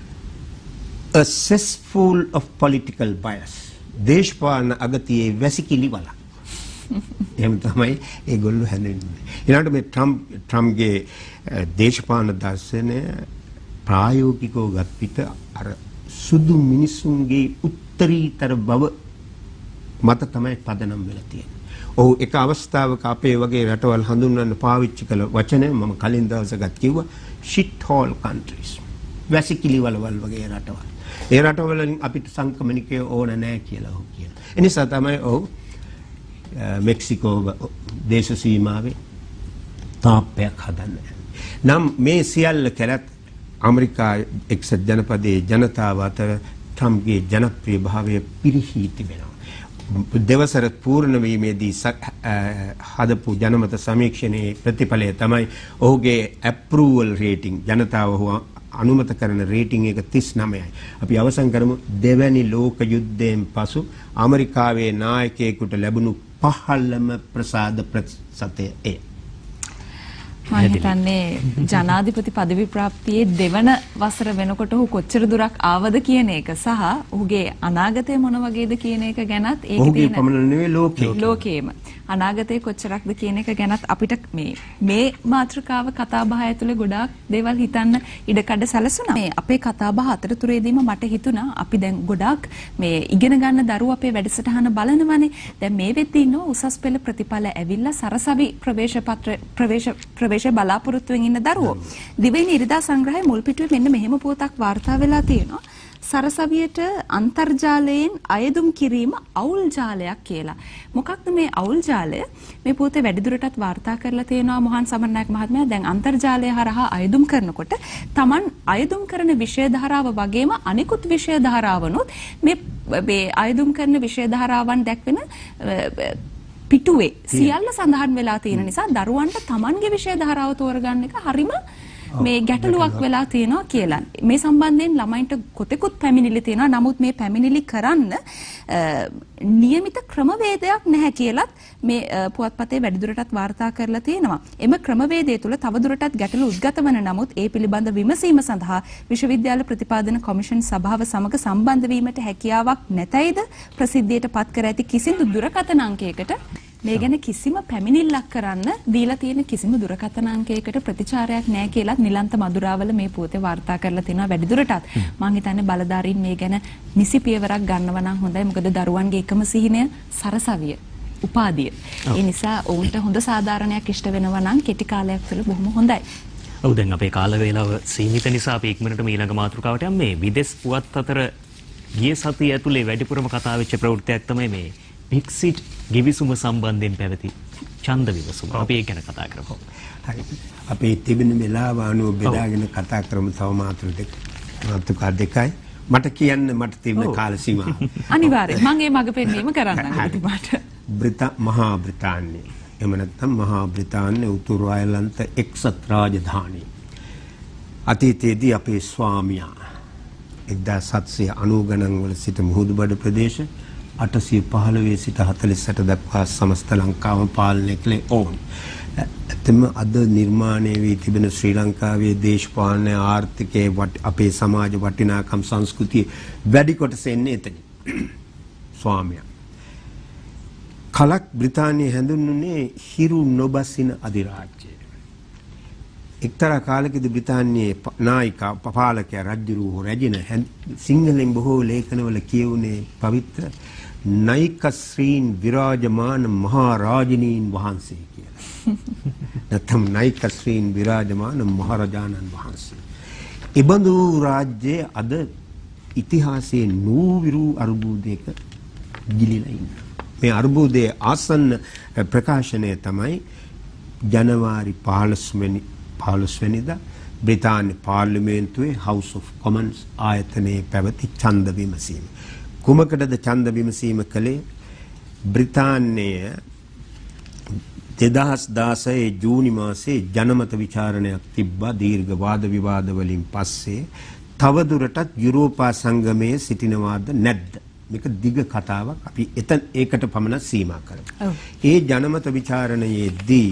a cesspool of political bias. දේශපාලන අගතියේ වැසිකිලි වලක්. එහෙම තමයි ඒගොල්ලෝ හැඳින්වුවේ. ඊළඟට මේ ට්‍රම්ප් ට්‍රම්ප්ගේ දේශපාලන දර්ශනය ප්‍රායෝගිකව ගත් පිට අර සුදු මිනිසුන්ගේ උත්තරීතර බව මත තමයි පදනම් වෙලා තියෙන්නේ. ඔව් එක අවස්ථාවක අපේ වගේ රටවල් හඳුන්වන්න පාවිච්චි කළ වචනය මම කලින් දවසකත් කිව්වා shit hole countries. වැසිකිලි වලවල් වගේ රටවල්. ඒ රටවලින් අපිට සංක්‍රමණිකය ඕන නැහැ කියලා ඔහු කියනවා. ඒ නිසා තමයි ඔහු මෙක්සිකෝ දේශ සීමාවේ තාප්පයක් හදන්නේ. නම් මේ සියල්ල කරත් ඇමරිකා එක්සත් ජනපදයේ ජනතාව අතර ට්‍රම්ප්ගේ ජනප්‍රිය භාවය පිරිහී තිබෙනවා. දෙවසර පූර්ණ වීමේදී හදපු ජනමත සමීක්ෂණයේ ප්‍රතිඵලය තමයි ඔහුගේ ඇප්‍රූවල් රේටිං ජනතාව ඔහු අනුමත කරන රේටිං එක තිස් නවයයි. අපි අවසන් කරමු දෙවැනි ලෝක යුද්ධයෙන් පසු ඇමරිකාවේ නායකයෙකුට ලැබුණු පහළම ප්‍රසාද ප්‍රතිශතය එය. මම හිතන්නේ ජනාධිපති පදවි ප්‍රාප්තියේ දෙවන වසර වෙනකොට ඔහු කොච්චර දුරක් ආවද කියන එක සහ ඔහුගේ අනාගතය මොන වගේද කියන එක ගැනත් ඒකේ තියෙන පමණ නෙවෙයි ලෝකේ ලෝකේම අනාගතය කොච්චරක්ද කියන එක ගැනත් අපිට මේ මේ මාතෘකාව කතා බහ ඇතුලේ ගොඩාක් දේවල් හිතන්න ඉඩකඩ සැලසුණා. මේ අපේ කතා බහ අතරතුරේදීම මට හිතුණා අපි දැන් ගොඩාක් මේ ඉගෙන ගන්න දරුවෝ අපේ වැඩසටහන බලනවානේ. දැන් මේ වෙද්දී ඉන්න උසස් පෙළ ප්‍රතිඵල ඇවිල්ලා සරසවි ප්‍රවේශ පත්‍ර ප්‍රවේශ ප්‍රවේශ බලාපොරොත්තුවෙන් ඉන්න දරුවෝ. දිවයින ඉරිදා සංග්‍රහයේ මුල් පිටුවේ මෙන්න මෙහෙම පුවතක් වාර්තා වෙලා තියෙනවා. සරසවියට අන්තර්ජාලයෙන් අයදුම් කිරීම අවුල් ජාලයක් කියලා. මොකක්ද මේ අවුල් ජාලය? මේ පුවතේ වැඩිදුරටත් වාර්තා කරලා තියෙනවා මොහන් සමරනායක මහත්මයා. දැන් අන්තර්ජාලය හරහා අයදුම් කරනකොට Taman අයදුම් කරන විෂය ධාරාව වගේම අනිකුත් විෂය ධාරාවනොත් මේ මේ අයදුම් කරන විෂය ධාරාවන් දැක්වෙන පිටුවේ සියල්ල සඳහන් වෙලා තියෙන නිසා දරුවන්ට Tamanගේ විෂය ධාරාව තෝරගන්න එක හරිම මේ ගැටලුවක් වෙලා තියෙනවා කියලා. මේ සම්බන්ධයෙන් ළමයින්ට කොතෙකුත් පැමිණිලි තියෙනවා. නමුත් මේ පැමිණිලි කරන්න નિયમિત ක්‍රමවේදයක් නැහැ කියලත් මේ පුවත්පතේ වැඩිදුරටත් වාර්තා කරලා තියෙනවා. එම ක්‍රමවේදය තුළ තවදුරටත් ගැටලු උද්ගත වන නමුත් ඒ පිළිබඳ විමසීම සඳහා විශ්වවිද්‍යාල ප්‍රතිපාදන කොමිෂන් සභාව සමග සම්බන්ධ වීමට හැකියාවක් නැතයිද ප්‍රසිද්ධියට පත් කර ඇති කිසිදු දුරකථන අංකයකට මේ ගැන කිසිම පැමිණිල්ලක් කරන්න දීලා තියෙන කිසිම දුරකථන අංකයකට ප්‍රතිචාරයක් නැහැ කියලාත් නිලන්ත මදුරාවල මේ පුවතේ වාර්තා කරලා තියෙනවා වැඩිදුරටත්. මම හිතන්නේ බලධාරීන් මේ ගැන නිසි පියවරක් ගන්නව නම් හොඳයි. මොකද දරුවන්ගේ එකම සිහිනය සරසවිය, උපාධිය. ඒ නිසා ඔවුන්ට හොඳ සාධාරණයක් ඉෂ්ට වෙනවා නම් කෙටි කාලයක් තුළ බොහොම හොඳයි. ඔව් දැන් අපේ කාල වේලාව සීමිත නිසා අපි ඉක්මනටම ඊළඟ මාතෘකාවට යමු. මේ විදෙස් පුවත් අතර ගිය සතිය ඇතුලේ වැඩිපුරම කතා වෙච්ච ප්‍රවෘත්තියක් තමයි මේ Brexit ගිවිසුම සම්බන්ධයෙන් පැවති ඡන්ද විමසුම අපි ඒක ගැන කතා කරමු. හරි. අපි තිබෙන වෙලාව අනුව බෙදාගෙන කතා කරමු තව මාතෘ දෙක. මාතෘකා දෙකයි. මට කියන්න මට තිබෙන කාල සීමාව. අනිවාර්යයෙන් මම ඒ මඟ පෙන්වීම කරන්නම් ඔබතුමාට. බ්‍රිතා මහා බ්‍රිතාන්‍ය එහෙම නැත්නම් මහා බ්‍රිතාන්‍ය උතුරු අයර්ලන්ත එක්සත් රාජධානිය. අතීතයේදී අපේ ස්වාමියා එක්දාස් හත්සිය අනූ ගණන් වල සිට මුහුදුබඩ ප්‍රදේශ අටසිය පහළොව සිට හතළිස් අට දක්වා සමස්ත ලංකාව පාලනය කළේ ඔවුන්. ඇත්තම අද නිර්මාණය වී තිබෙන ශ්‍රී ලංකාවේ දේශපාලන ආර්ථිකයේ අපේ සමාජ වටිනාකම් සංස්කෘතිය වැඩි කොටස එන්නේ එතනින්. ස්වාමියා කලක් බ්‍රිතාන්‍යය හැඳින්වුනේ හිරු නොබසින අධිරාජ්‍යය. එක්තරා කාලෙකදී බ්‍රිතාන්‍යයේ නායිකා පාලකයා රජුරු රැජින සිංහලෙන් බොහෝ ලේඛනවල කියවුනේ පවිත්‍ර නයිකශ්‍රීන් විරාජමාන මහා රාජිනීන් වහන්සේ කියලා. නැත්නම් නයිකශ්‍රීන් විරාජමාන මහරජාණන් වහන්සේ. ඉබඳු රාජ්‍යයේ අද ඉතිහාසයේ නූවිරු අරුබුදයක ගිලිලා ඉන්නවා. මේ අරුබුදයේ ආසන්න ප්‍රකාශනය තමයි ජනවාරි පහළොස් වෙනි පහළොස් වෙනිදා බ්‍රිතාන්‍ය පාර්ලිමේන්තුවේ House of Commons ආයතනයේ පැවති ඡන්ද විමසීම. කුමකටද ඡන්ද විමසීම කළේ? බ්‍රිතාන්‍යය දෙදහස් දාසය ජූනි මාසයේ ජනමත විචාරණයක් තිබ්බා දීර්ඝ වාද විවාද වලින් පස්සේ තවදුරටත් යුරෝපා සංගමයේ සිටිනවාද නැද්ද? මේක දිග කතාවක්. අපි එතන ඒකට පමණ සීමා කරමු. ඒ ජනමත විචාරණයේදී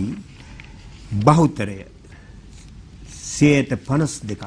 බහුතරය සියයට පනස් දෙකක්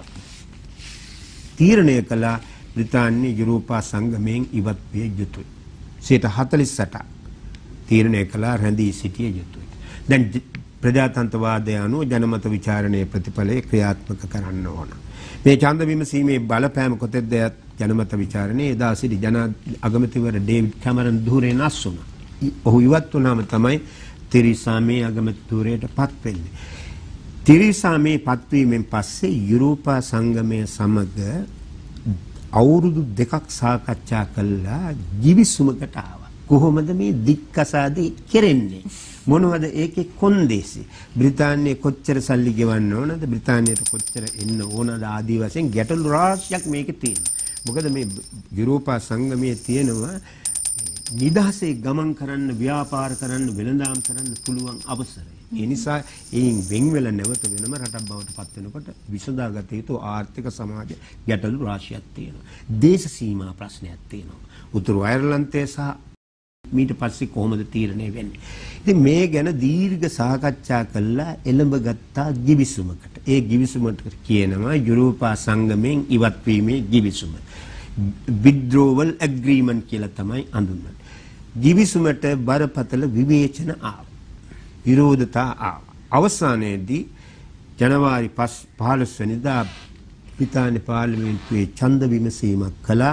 තීරණය කළ බ්‍රිතාන්‍ය යුරෝපා සංගමයෙන් ඉවත් විය යුතුයි. සියයට හතළිස් අටක් තීරණය කළ රැඳී සිටිය යුතුයි. දැන් ප්‍රජාතන්ත්‍රවාදය අනුව ජනමත විචාරණයේ ප්‍රතිඵලය ක්‍රියාත්මක කරන්න ඕන. මේ ඡන්ද විමසීමේ බලපෑම කොතෙක්ද ජනමත විචාරණයේ එදා සිටි ජන අගමැතිවර ඩේවිඩ් කැමරන් ධූරේ නැස් වුණා. ඔහු ඉවත් වුණාම තමයි තෙරිසා මේ අගමැති ධූරයට පත් වෙන්නේ. තෙරිසා මේ පත්වීමෙන් පස්සේ යුරෝපා සංගමය සමග අවුරුදු දෙකක් සාකච්ඡා කළා ගිවිසුමකට ආවා. කොහොමද මේ දික්කසාදේ කෙරෙන්නේ? මොනවද ඒකේ කොන්දේසි? බ්‍රිතාන්‍යය කොච්චර සල්ලි ගෙවන්න ඕනද? බ්‍රිතාන්‍යයට කොච්චර එන්න ඕනද? ආදී වශයෙන් ගැටලු රාශියක් මේකේ තියෙනවා. මොකද මේ යුරෝපා සංගමයේ තියෙනවා නිදහසේ ගමන් කරන්න, ව්‍යාපාර කරන්න, වෙළඳාම් කරන්න පුළුවන් අවසරය. ඒ නිසා එයින් වෙන් වෙලා නැවත වෙනම රටක් බවට පත් වෙනකොට විසඳාගත යුතු ආර්ථික සමාජ ගැටලු රාශියක් තියෙනවා. දේශ සීමා ප්‍රශ්නයක් තියෙනවා. උතුරු අයර්ලන්තයේ සහ ඊට පස්සේ කොහොමද තීරණය වෙන්නේ? ඉතින් මේ ගැන දීර්ඝ සාකච්ඡා කළා එළඹ ගත්තා ගිවිසුමකට. ඒ ගිවිසුමට කියනවා යුරෝපා සංගමයෙන් ඉවත් වීමේ ගිවිසුම. withdrawal agreement කියලා තමයි අඳුන්වන්නේ. ගිවිසුමට බරපතල විවේචන ආවා. විරෝධතා ආවා. අවසානයේදී ජනවාරි පහළොස් වෙනිදා බ්‍රිතාන්‍ය පාර්ලිමේන්තුවේ ඡන්ද විමසීමක් කළා.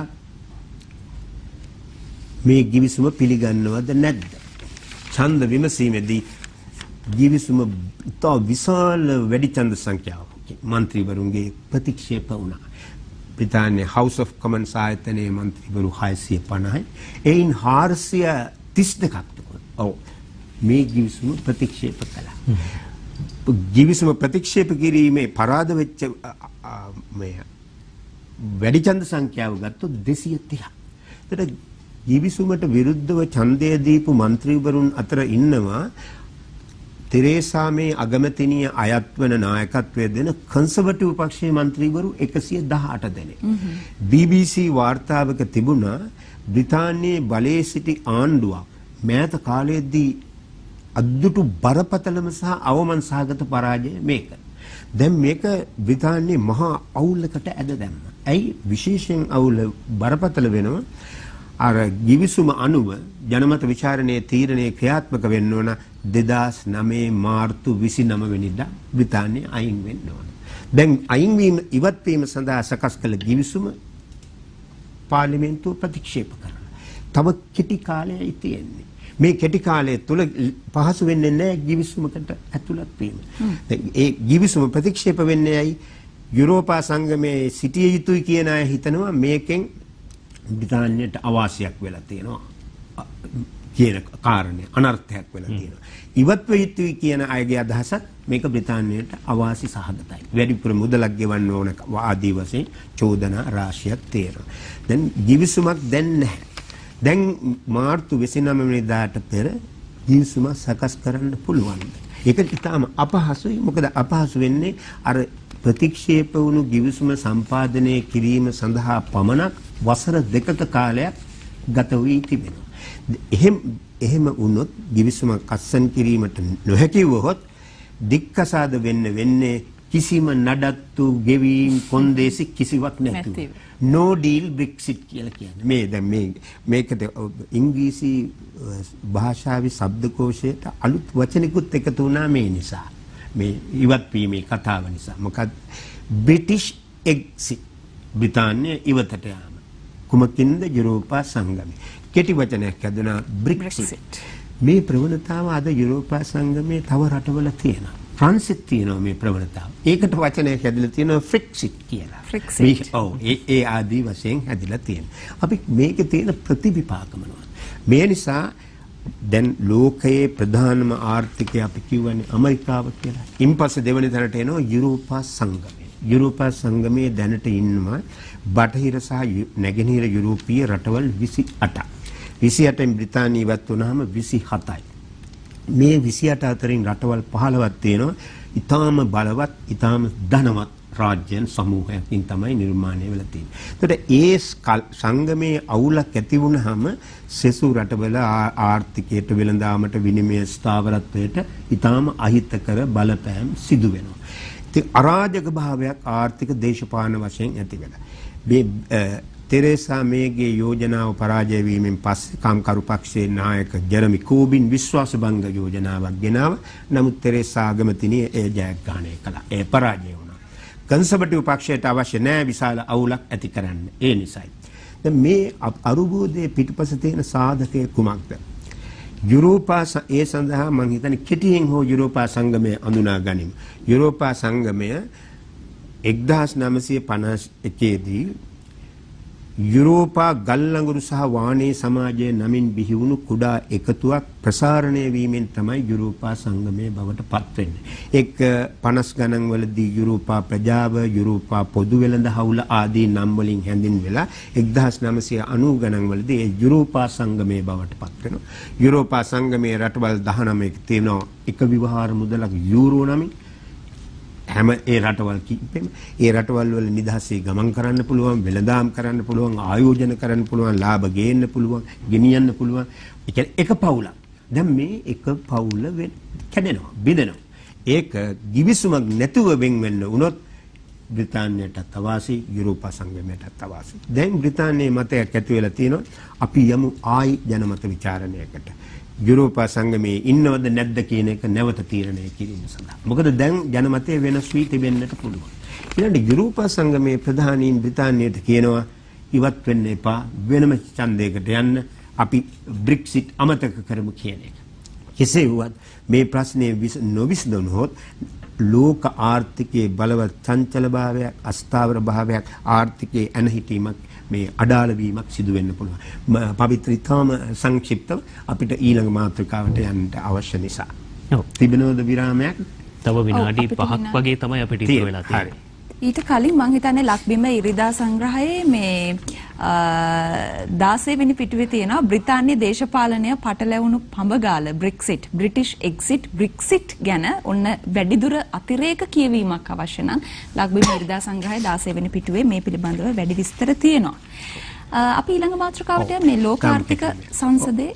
මේ ගිවිසුම පිළිගන්නවද නැද්ද? ඡන්ද විමසීමේදී ගිවිසුම තව විශාල වැඩි ඡන්ද සංඛ්‍යාවක් මන්ත්‍රීවරුන්ගේ ප්‍රතික්ෂේප වුණා. බ්‍රිතාන්‍ය House of Commons ආයතනයේ මන්ත්‍රීවරු හයසිය පනහයි. එයින් හාරසිය තිස් දෙකක් ඔව් මේ ගිවිසුම ප්‍රතික්ෂේප කළා. ගිවිසුම ප්‍රතික්ෂේප කිරීමේ පරාද වෙච්ච මේ වැඩි ඡන්ද සංඛ්‍යාව ගත්තොත් දෙසිය තිහක්. ඒතර ගිවිසුමට විරුද්ධව ඡන්දය දීපු මන්ත්‍රීවරුන් අතර ඉන්නවා තෙරේසා මේ අගමැතිනිය අයත් වන නායකත්වය දෙන කන්සර්වටිව් පක්ෂයේ මන්ත්‍රීවරු එකසිය දහඅට දෙනෙක්. බී බී සී වාර්තාවක තිබුණා බ්‍රිතාන්‍යයේ බලයේ සිටි ආණ්ඩුවක් මෑත කාලයේදී අද්දුටු බරපතලම සහ අවමන් සහගත පරාජය මේක. දැන් මේක බ්‍රිතාන්‍යයේ මහා අවුලකට ඇද දැම්මා. ඇයි විශේෂයෙන් අවුල බරපතල වෙනවා? අර ගිවිසුම අනුව ජනමත විචාරණයේ තීරණය ක්‍රියාත්මක වෙන්න ඕන දෙදාස් නවය මාර්තු විසිනම වෙනිදා බ්‍රිතාන්‍යය අයින් වෙන්න ඕන. දැන් අයින් වීම ඉවත් වීම සඳහා සකස් කළ ගිවිසුම පාර්ලිමේන්තුව ප්‍රතික්ෂේප කරනවා. තව කෙටි කාලයයි තියෙන්නේ. මේ කෙටි කාලය තුල පහසු වෙන්නේ නැහැ ගිවිසුමකට ඇතුළත් වීම. ඒ ගිවිසුම ප්‍රතික්ෂේප වෙන්නේ ඇයි? යුරෝපා සංගමයේ සිටිය යුතුයි කියන අය හිතනවා මේකෙන් බ්‍රිතාන්‍යයට අවාසියක් වෙලා තියෙනවා කියන කාරණේ අනර්ථයක් වෙලා තියෙනවා. ඉවත් වෙ යුතුයි කියන අයගේ අදහසත් මේක බ්‍රිතාන්‍යයට අවාසි සහගතයි. වැඩිපුර මුදලක් ගෙවන්න ඕන ආදී වශයෙන් චෝදනා රාශියක් තියෙනවා. දැන් givisුමක් දැන් නැහැ. දැන් මාර්තු විසිනවය වෙනිදාට පෙර givisුම සකස් කරන්න පුළුවන්. ඒක ඉතාම අපහසුයි. මොකද අපහසු වෙන්නේ අර ප්‍රතික්ෂේප වුණු givisුම සම්පාදනය කිරීම සඳහා පමණක් වසර දෙකක කාලයක් ගත වී තිබෙනවා. එහෙම එහෙම වුණොත් givisුමක් අත්සන් කිරීමට නොහැකි වුවහොත් දික්කසාද වෙන්න වෙන්නේ කිසිම නඩත්තු ගෙවීම් කොන්දේසි කිසිවක් නැතුව. no deal Brexit කියලා කියන්නේ. මේ දැන් මේ මේකට ඉංග්‍රීසි භාෂාවේ ශබ්දකෝෂයට අලුත් වචනිකුත් එකතු වුණා මේ නිසා. මේ ඉවත් වීමේ කතාව නිසා. මොකද British exit බ්‍රිතාන්‍ය ඉවතට යාම. කුමකින්ද? යුරෝපා සංගමය. කෙටි වචනයක් හදුනා Brexit. මේ ප්‍රවණතාව අද යුරෝපා සංගමයේ තව රටවල තියෙනවා. ෆ්‍රාන්සෙත් තියෙනවා මේ ප්‍රවණතාව. ඒකට වචනයක් හැදලා තියෙනවා Frexit කියලා. Frexit. ඔව් ඒ ඒ ආදී වශයෙන් හැදලා තියෙනවා. අපි මේකේ තියෙන ප්‍රතිවිපාක මොනවද? මේ නිසා දැන් ලෝකයේ ප්‍රධානම ආර්ථිකය අපි කියවන්නේ ඇමරිකාව කියලා. ඉන්පස්සේ දෙවෙනි තැනට එනවා යුරෝපා සංගමය. යුරෝපා සංගමයේ දැනට ඉන්නවා බටහිර සහ නැගෙනහිර යුරෝපීය රටවල් විසි අටක්. විසි අටෙන් බ්‍රිතාන්‍ය ඉවත් වුණාම විසි හතයි. මේ විසි අට අතරින් රටවල් පහළොවක් තියෙනවා. ඊටාම බලවත්, ඊටාම ධනවත් රාජ්‍යයන් සමූහයකින් තමයි නිර්මාණය වෙලා තියෙන්නේ. ඒකට ඒ සංගමයේ අවුලක් ඇති වුණාම සෙසු රටවල ආර්ථිකයට, වෙළඳාමට, විනිමය ස්ථාවරත්වයට ඊටාම අහිතකර බලපෑම් සිදු වෙනවා. ඉතින් අරාජක භාවයක් ආර්ථික දේශපාලන වශයෙන් ඇති වෙලා. මේ තෙරේසා මේගේ යෝජනාව පරාජය වීමෙන් පස්සේ කාම්කරු පක්ෂයේ නායක ජෙරමි කෝබින් විශ්වාසභංග යෝජනාවක් ගෙනාවා. නමුත් තෙරේසා අගමැතිනිය ඒ ජයග්‍රහණය කළා. ඒ පරාජය වුණා. කන්සර්වටිව් පක්ෂයට අවශ්‍ය නැහැ විශාල අවුලක් ඇති කරන්න. ඒ නිසායි. දැන් මේ අරුබෝධයේ පිටුපස තියෙන සාධකය කුමක්ද? යුරෝපා ඒ සඳහා මම හිතන්නේ කෙටියෙන් හෝ යුරෝපා සංගමය අඳුනා ගනිමු. යුරෝපා සංගමය එක්දාස් නවසිය පනස් එකේ දී යුරෝපා ගල්ලඟුරු සහ වානේ සමාජයේ නමින් බිහි වුණු කුඩා එකතුවක් ප්‍රසාරණය වීමෙන් තමයි යුරෝපා සංගමය බවට පත් වෙන්නේ. එක් පනස් ගණන් වලදී යුරෝපා ප්‍රජාව, යුරෝපා පොදු වෙළඳ හවුල ආදී නම් වලින් හැඳින්වෙලා එක්දාස් නවසිය අනූ ගණන් වලදී ඒ යුරෝපා සංගමය බවට පත් වෙනවා. යුරෝපා සංගමයේ රටවල් දහනවයක තියෙනවා එක විවහාර මුදලක් යූරෝ නමින්. හැම ඒ රටවල් කිපෙම ඒ රටවල් වල නිදහසේ ගමන් කරන්න පුළුවන්, වෙළඳාම් කරන්න පුළුවන්, ආයෝජන කරන්න පුළුවන්, ලාභ ගේන්න පුළුවන්, ගෙනියන්න පුළුවන්. ඒ කියන්නේ එක පවුලක්. දැන් මේ එක පවුල කැඩෙනවා, බෙදෙනවා. ඒක givisුමක් නැතුව වෙන් වෙන්න උනොත් බ්‍රිතාන්‍යයටත් අවාසි, යුරෝපා සංගමයටත් අවාසි. දැන් බ්‍රිතාන්‍යයේ මතයක් ඇති වෙලා තියෙනවා අපි යමු ආයි ජනමත විචාරණයකට. යුරෝපා සංගමයේ ඉන්නවද නැද්ද කියන එක නැවත තීරණය කිරීම සඳහා. මොකද දැන් ජනමතය වෙනස් වී තිබෙන්නට පුළුවන්. ඊළඟට යුරෝපා සංගමයේ ප්‍රධානීන් බ්‍රිතාන්‍යයට කියනවා ඉවත් වෙන්න එපා, වෙනම ඡන්දයකට යන්න, අපි Brexit අමතක කරමු කියන එක. කෙසේ වුවත් මේ ප්‍රශ්නේ නොවිසඳුනොත් ලෝක ආර්ථිකයේ බලවත් චංචල භාවයක්, අස්ථාවර භාවයක්, ආර්ථිකයේ ඇනහිටීමක්, මේ අඩාල වීමක් සිදු වෙන්න පුළුවන්. පවිත්‍රිතාම සංක්ෂිප්තව අපිට ඊළඟ මාතෘකාවට යන්න අවශ්‍ය නිසා. ඔව්. තිබෙනවද විරාමයක්? තව විනාඩි පහක් වගේ තමයි අපිට ඉතුරු වෙලා තියෙන්නේ. ඊට කලින් මං හිතන්නේ ලක්බිම ඉරිදා සංග්‍රහයේ මේ දාසය වෙනි පිටුවේ තියෙනවා බ්‍රිතාන්‍ය දේශපාලනය පටලැවුණු පඹගාල Brexit, British exit, Brexit ගැන ඔන්න වැඩිදුර අතිරේක කියවීමක් අවශ්‍ය නම් ලක්බිම ඉරිදා සංග්‍රහයේ දාසය වෙනි පිටුවේ මේ පිළිබඳව වැඩි විස්තර තියෙනවා. අපි ඊළඟ මාතෘකාවට මේ ලෝක ආර්ථික සංසදයේ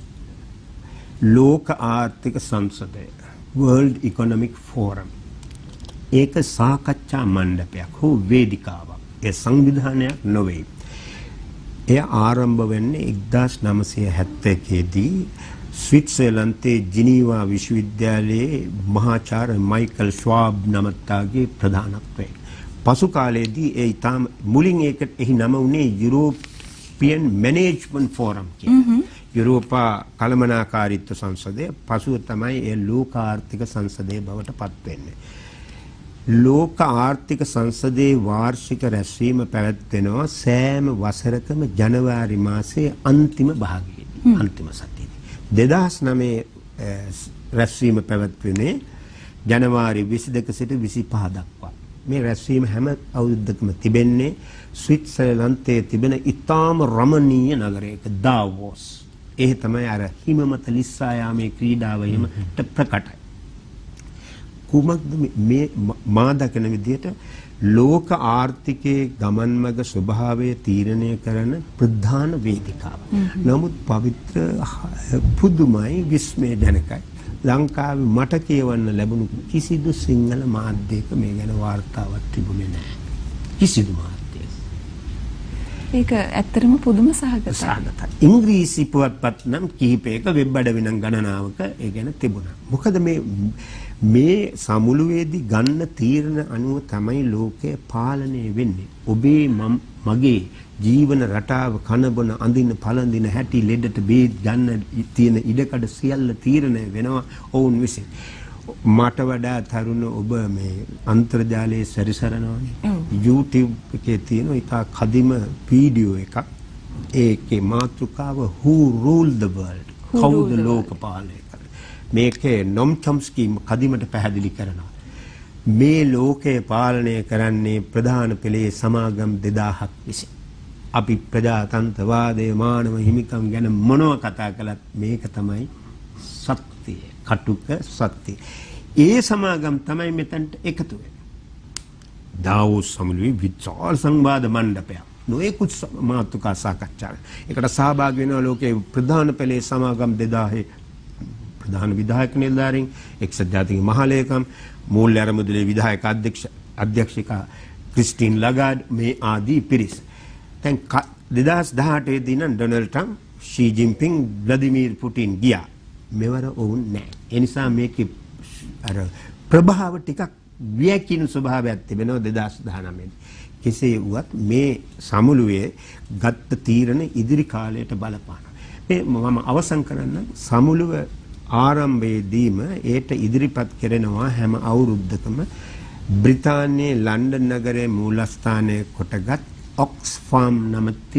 ලෝක ආර්ථික සංසදය World Economic Forum ඒක සාකච්ඡා මණ්ඩපයක් හෝ වේදිකාවක්. ඒ සංවිධානයක් නොවේ. එය ආරම්භ වෙන්නේ එක්දාස් නවසිය හැත්තෑ දී ස්විට්සර්ලන්තයේ ජිනීවා විශ්වවිද්‍යාලයේ මහාචාර්ය මයිකල් ශ්වාබ් නමත්තාගේ ප්‍රධානත්වයෙන්. පසු කාලයේදී ඒ ඊටම මුලින් ඒකට එහි නම වුණේ යුරෝපියන් මැනේජ්මන්ට් ෆෝරම් කියලා. යුරෝපා කළමනාකාරීත්ව සංසදය. පසුව තමයි ඒ ලෝක ආර්ථික සංසදය බවට පත් වෙන්නේ. ලෝක ආර්ථික සංසදයේ වාර්ෂික රැස්වීම පැවැත්වෙනවා සෑම වසරකම ජනවාරි මාසයේ අන්තිම භාගයේදී, අන්තිම සතියේදී. දෙදහස් නවය රැස්වීම පැවැත්වෙන්නේ ජනවාරි විසිදෙක සිට විසිපහ දක්වා. මේ රැස්වීම හැම අවුරුද්දකම තිබෙන්නේ ස්විට්සර්ලන්තයේ තිබෙන ඉතාම රමණීය නගරයක දාවෝස්. ඒ තමයි අර හිමමත ලිස්සා යාමේ ක්‍රීඩාව හිමට ප්‍රකටයි. කුමක්ද මේ මා දකින විදිහට ලෝක ආර්ථිකයේ ගමන් මඟ ස්වභාවය තීරණය කරන ප්‍රධාන වේදිකාව. නමුත් පවිත්‍ර පුදුමයි විස්මයජනකයි. ලංකාවේ මට කියවන්න ලැබුණු කිසිදු සිංහල මාධ්‍යයක මේ ගැන වාර්තාවක් තිබුණේ නැහැ. කිසිදු මාධ්‍යයක. ඒක ඇත්තටම පුදුම සහගතයි. සහගතයි. ඉංග්‍රීසි පුවත්පත් නම් කිහිපයක වෙබ් අඩවි නම් ගණනාවක ඒ ගැන තිබුණා. මොකද මේ මේ සමුළුවේදී ගන්න තීරණ අනුව තමයි ලෝකය පාලනය වෙන්නේ. ඔබේ මගේ ජීවන රටාව කනබොන අඳින පළඳින හැටි ලෙඩට බේත් ගන්න තියෙන ඉඩකඩ සියල්ල තීරණය වෙනවා ඔවුන් විසින්. මට වඩා තරුණ ඔබ මේ අන්තර්ජාලයේ සැරිසරනවානේ. YouTube එකේ තියෙන ඉතා කදිම වීඩියෝ එකක්. ඒකේ මාතෘකාව Who Ruled the World? කවුද ලෝක පාලනය කරන්නේ? මේකේ නොම් චොම්ස්කි කදිමට පැහැදිලි කරනවා. මේ ලෝකය පාලනය කරන්නේ ප්‍රධාන පෙළේ සමාගම් දෙදාහක් විසින්. අපි ප්‍රජාතන්ත්‍රවාදයේ මානව හිමිකම් ගැන මොනව කතා කළත් මේක තමයි සත්‍යය, කටුක සත්‍යය. ඒ සමාගම් තමයි මෙතනට එකතු වෙන්නේ. දාවෝස් සමුළුවේ විශාල සංවාද මණ්ඩපයක්. නොයෙකුත් මාතෘකා සාකච්ඡා. ඒකට සහභාගී වෙනවා ලෝකයේ ප්‍රධාන පෙළේ සමාගම් දෙදාහේ ප්‍රධාන විධායක නිලධාරීන්, එක්සත් ජාතික මහලේකම්, මූල්‍ය අරමුදලේ විධායක අධ්‍යක්ෂ අධ්‍යක්ෂිකා ක්‍රිස්ටින් ලගාඩ් මේ ආදී පිරිස. දැන් දෙදහස් දහඅටේ දී නම් Donald Trump, Xi Jinping, Vladimir Putin ගියා. මෙවර ඔවුන් නැහැ. ඒ නිසා මේකේ අර ප්‍රභාව ටිකක් ව්‍යකින ස්වභාවයක් තිබෙනවා දෙදහස් දහනවය දී. කෙසේ වුවත් මේ සමුළුවේ ගත්ත තීරණ ඉදිරි කාලයට බලපානවා. මේ මම අවසන් කරන්න සමුළුව ආරම්භයේදීම ඒට ඉදිරිපත් කරනවා හැම අවුරුද්දකම බ්‍රිතාන්‍යයේ ලන්ඩන් නගරයේ මූලස්ථානය කොටගත් ඔක්ස්ෆාම් නමැති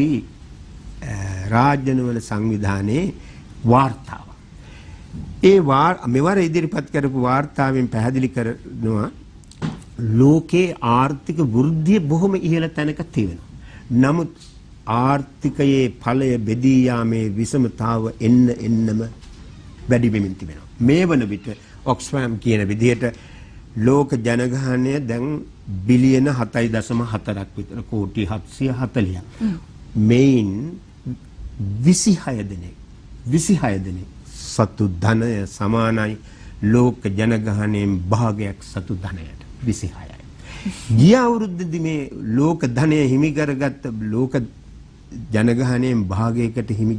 රාජ්‍යනවල සංවිධානයේ වාර්තාව. ඒ මෙවර ඉදිරිපත් කරපු වාර්තාවෙන් පැහැදිලි කරනවා ලෝකේ ආර්ථික වෘද්ධිය බොහොම ඉහළ තැනක තියෙනවා. නමුත් ආර්ථිකයේ ඵලය බෙදී යාමේ විෂමතාව එන්න එන්නම වැඩි වෙමින් තිබෙනවා. මේ වන විට ඔක්ස්ෆෑම් කියන විදිහට ලෝක ජනගහනය දැන් බිලියන හතයි දශම හතරක් විතර, කෝටි හත්සිය හතළිහක්. මේන් විසිහය දෙනෙක් විසිහය දෙනෙක් සතු ධනය සමානයි ලෝක ජනගහනයෙන් භාගයක් සතු ධනයට. විසිහයයි. ගිය අවුරුද්දේදී මේ ලෝක ධනය හිමි කරගත්ත ලෝක ජනගහනයෙන් භාගයකට හිමි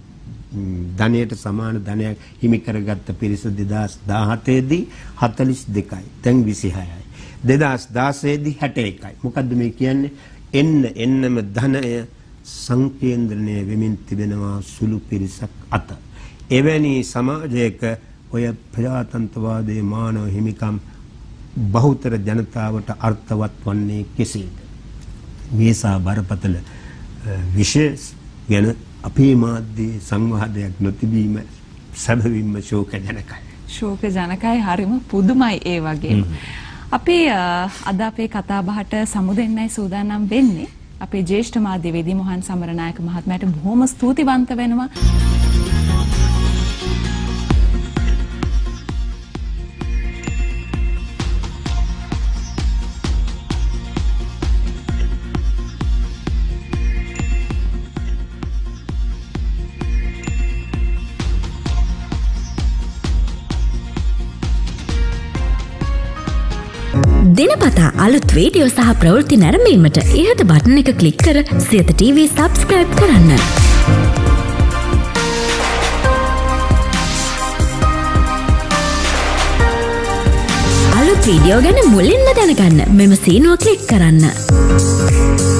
ධනයට සමාන ධනයක් හිමි කරගත්ත පිරිස දෙදහස් දහහතේ දී හතළිස් දෙකයි. දැන් විසිහයයි. දෙදහස් දාසය දී හැට එකයි. මොකද්ද මේ කියන්නේ? එන්න එන්නම ධනය සංකේන්ද්‍රණය වෙමින් තිබෙනවා සුළු පිරිසක් අත. එවැනි සමාජයක ඔය ප්‍රජාතන්ත්‍රවාදයේ මානව හිමිකම් බහුතර ජනතාවට අර්ථවත් වන්නේ කෙසේද? මේසා බරපතල විශේෂ ගැන අපේ මාධ්‍යයේ සංවාදයක් නොතිබීම සැබවින්ම ශෝකජනකයි. ශෝකජනකයි, හරිම පුදුමයි ඒ වගේම. අපි අද අපේ කතා බහට සමු දෙන්නයි සූදානම් වෙන්නේ. අපේ ජ්‍යෙෂ්ඨ මාධ්‍යවේදී මොහන් සමරනායක මහත්මයාට බොහොම ස්තුතිවන්ත වෙනවා. දිනපතා අලුත් වීඩියෝ සහ ප්‍රවෘත්ති නැරඹීමට ඉහත බටන් එක ක්ලික් කර සියත ටීවී සබ්ස්ක්‍රයිබ් කරන්න. අලුත් වීඩියෝ ගැන මුලින්ම දැනගන්න මෙම සීනුව ක්ලික් කරන්න.